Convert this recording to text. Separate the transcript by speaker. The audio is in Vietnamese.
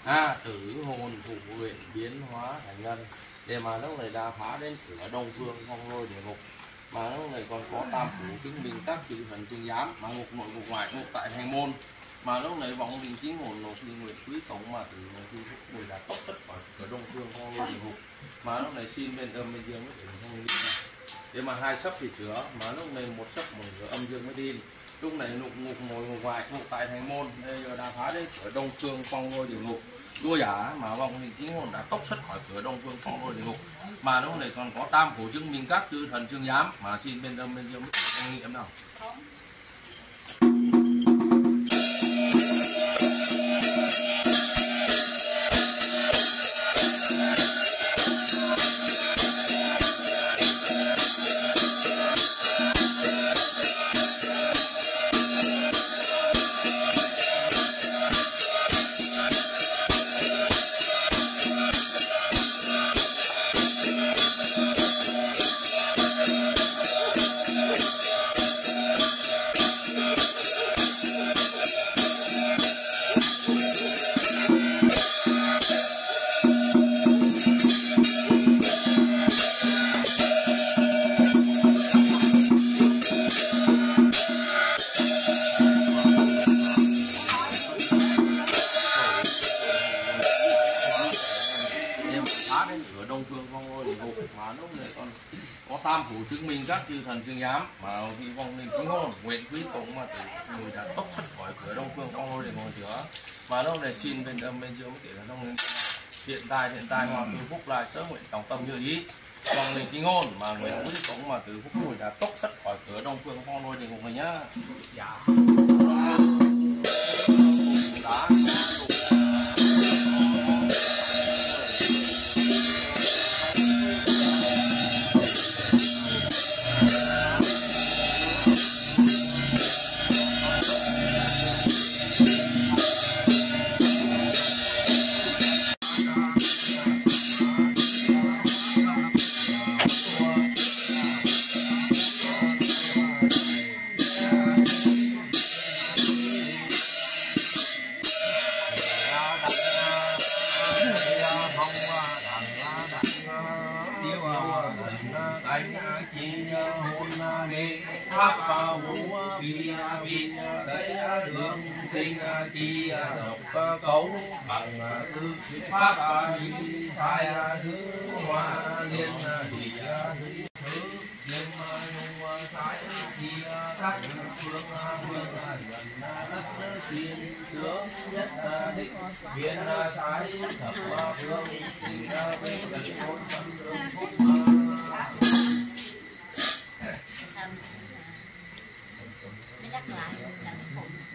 Speaker 1: tử hồn phụ nguyện biến hóa thành nhân. Để mà lúc này đã phá đến cửa đông phương phong lôi địa ngục, mà lúc này còn có tam phủ chứng minh tác chữ thần chứng giám, mà ngục nội ngục ngoại ngục tại thành môn, mà lúc này vọng đình chính hồn nộp thi nguyện quý tổng mà tử thi phúc mùi là tốc tất khỏi cửa đông phương phong lôi địa ngục, mà lúc này xin bên âm bên dương mới để không đi. Để mà hai sắp thì chữa, mà lúc này một sắp một cửa âm dương mới đi. Lúc này ngục ngồi ngục ngoài ngục tại thành môn, đây giờ đã phá đến cửa đông phương phong lôi địa ngục. Đua giả mà vọng đình chính hồn đã tốc xuất khỏi cửa đông phương phong lôi địa ngục, mà lúc này còn có tam phủ chứng minh các chư thần chương giám, mà xin bên âm bên dương mới không nghiệm nào. Mà lúc này còn có tam phủ chứng minh các chư thần chương giám, mà khi vong linh chính hồn nguyện quý tụng mà tử người đã tốc xuất khỏi cửa đông phương phong lôi để ngồi chữa, mà lúc này xin bên âm bên dương kể là trong hiện tại hòa từ phúc lại sớm nguyện tổng tâm như ý vong linh chính hồn mà nguyện quý tụng mà tử phúc người đã tốc xuất khỏi cửa đông phương phong lôi để ngồi người nhá. Dạ.
Speaker 2: Pháp vũ kỳ viên tới đường sinh chi độc cấu bằng tư pháp di sai thứ hoa liên thị thứ liên nhung sai chi các phương phương gần đất tiên tướng nhất đích biến sai thập phương tình bên cạnh bốn phương phúc.
Speaker 3: Nhắc lại là